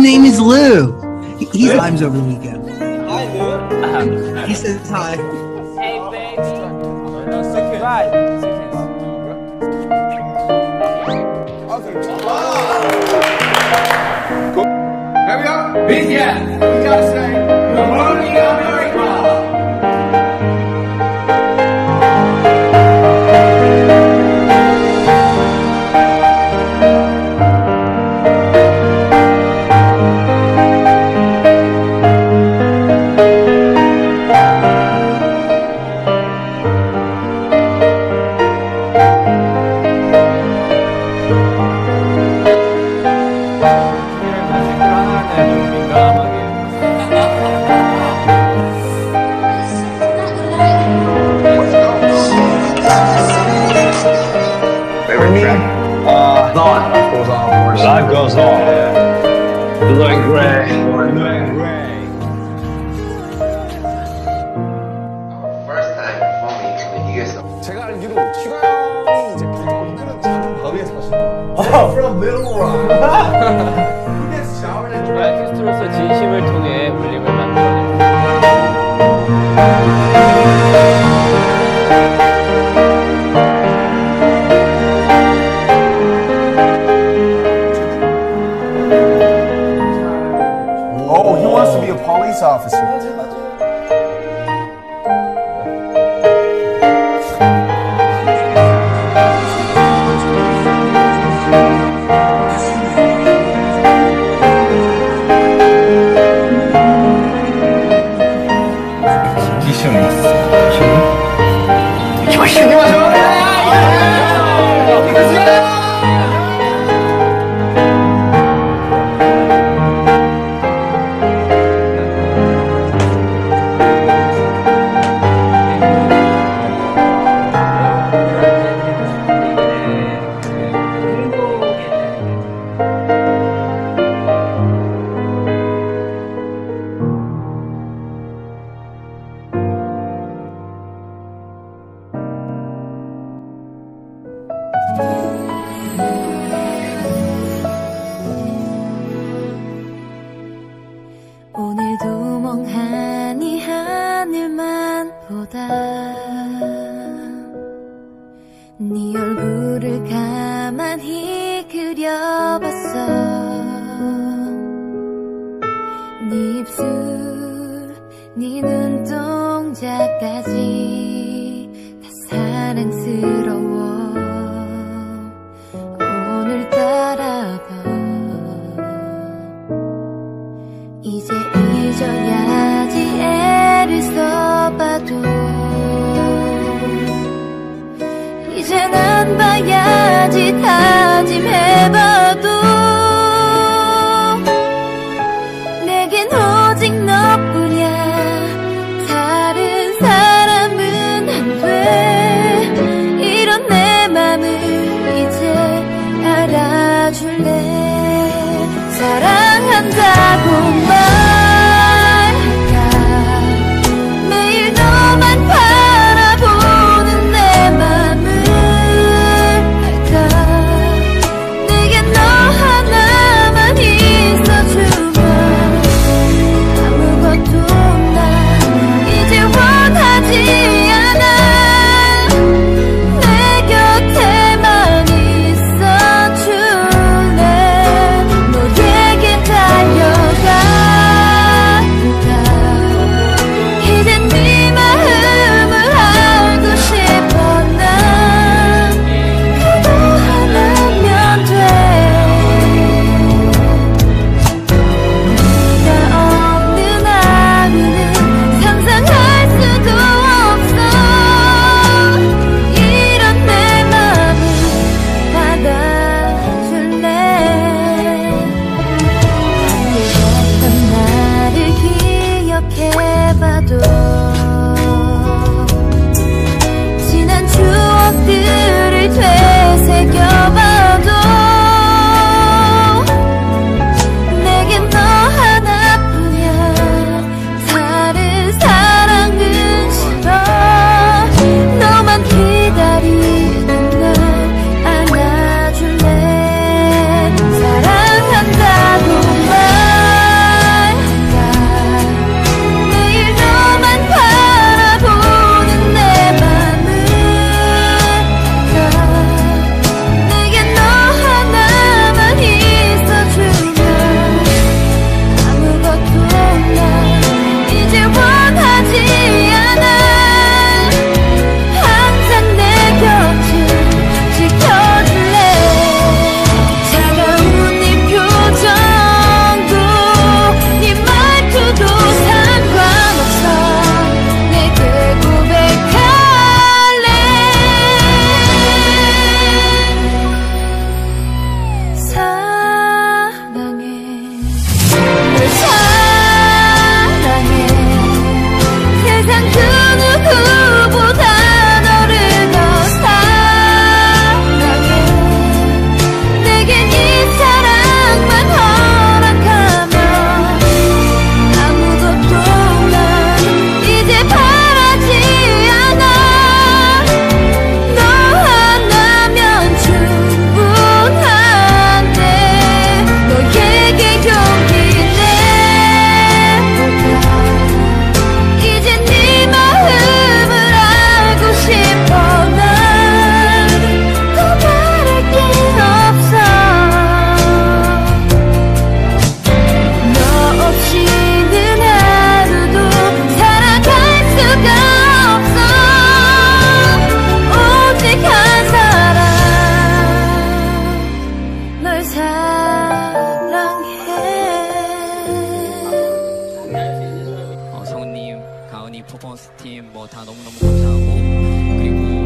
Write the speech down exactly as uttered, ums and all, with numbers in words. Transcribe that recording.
name is Lou. He, he's times over the weekend. Hi, Lou. He says hi. Hey, baby. Right. Okay. Wow. Cool. Here we go. B T S. We gotta say, good morning, America. Life goes on. Yeah. Blue and gray. Blue and gray. First time performing in the U S. 제가 알기로 슈가 형이 이제 그거 이끄는 작은 바위에 사시는. Oh, from Little Rock. He gets showered and dry. 아티스트로서 진심을 통해 울림을 만들어냅니다. Oh, he wants to be a police officer. 오늘도 멍하니 하늘만 보다 네 얼굴을 가만히 그려봤어. 네 입술, 네 눈동자까지 다 사랑스러워. 오늘따라 더 이제 잊어야지 애를 써봐도 이젠 안 봐야지 다짐해봐도 내겐 오직 너뿐이야. 다른 사람은 안 돼. 이런 내 맘을 이제 알아줄래. 사랑한다고 말할까. 매일 너만 바라보는 내 맘을 알까. 내겐 너 하나만 있어주면 아무것도 난 이제 원하지 않아. 내 곁에만 있어줄래. 달려가 퍼포먼스 팀 뭐 다 너무너무 감사하고, 그리고